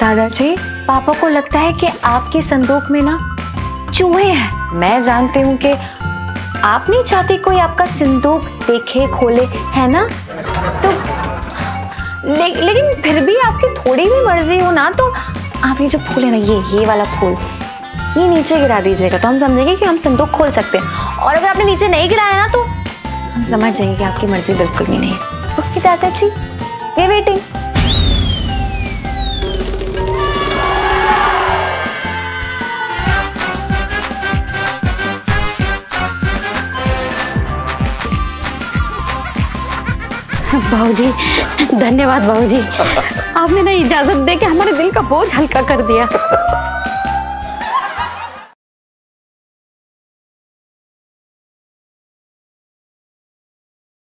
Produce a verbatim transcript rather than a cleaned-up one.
दादाजी, पापा को लगता है कि आपके संदूक में ना चूहे हैं। मैं जानती हूँ कि आप नहीं चाहती कोई आपका संदूक देखे खोले, है ना? तो ले, लेकिन फिर भी आपकी थोड़ी भी मर्जी हो ना, तो आप ये जो फूल है ना, ये ये वाला फूल ये नीचे गिरा दीजिएगा, तो हम समझेंगे कि हम संदूक खोल सकते हैं। और अगर आपने नीचे नहीं गिराया ना, तो हम समझ जाएंगे कि आपकी मर्जी बिल्कुल भी नहीं है। ओके दादाजी, वी वेटिंग। बाबूजी, धन्यवाद बाबूजी, आपने ना इजाजत दे के हमारे दिल का बोझ हल्का कर दिया।